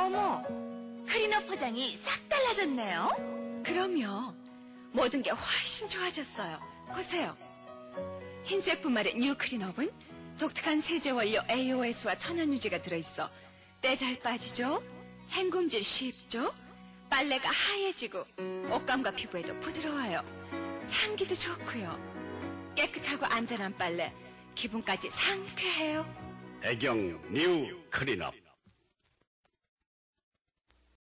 어머, 클리너 포장이 싹 달라졌네요. 그럼요. 모든 게 훨씬 좋아졌어요. 보세요. 흰색 분말의 뉴 클린업은 독특한 세제 원료 AOS와 천연유지가 들어있어 때 잘 빠지죠? 헹굼질 쉽죠? 빨래가 하얘지고 옷감과 피부에도 부드러워요. 향기도 좋고요. 깨끗하고 안전한 빨래, 기분까지 상쾌해요. 애경 뉴 클린업.